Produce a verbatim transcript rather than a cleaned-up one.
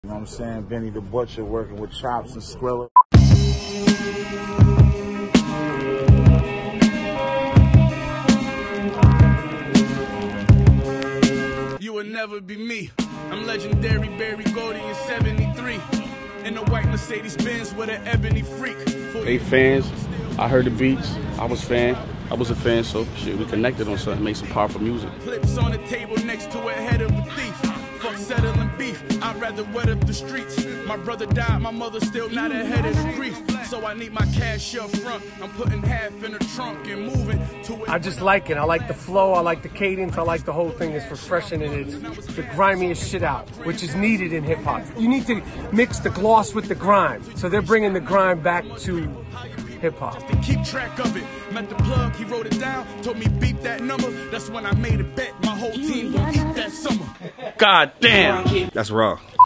You know what I'm saying? Benny the Butcher working with Chops and Scrilla. You will never be me. I'm legendary Barry Gordy in seventy-three. In a white Mercedes Benz with an ebony freak. They fans. I heard the beats. I was fan. I was a fan, so shit, we connected on something, made some powerful music. Clips on the table next to a head of a thief. Fuck settling beef, I'd rather wet up the streets. My brother died, my mother still not ahead of the grief. So I need my cash up front. I'm putting half in the trunk and moving to it. I just like it. I like the flow, I like the cadence, I like the whole thing. It's refreshing and it's the grimiest shit out, which is needed in hip hop. You need to mix the gloss with the grime. So they're bringing the grime back to hip hop. To keep track of it, met the plug, he wrote it down, told me beep that number. That's when I made a bet, my whole team will eat that summer. God damn, that's raw.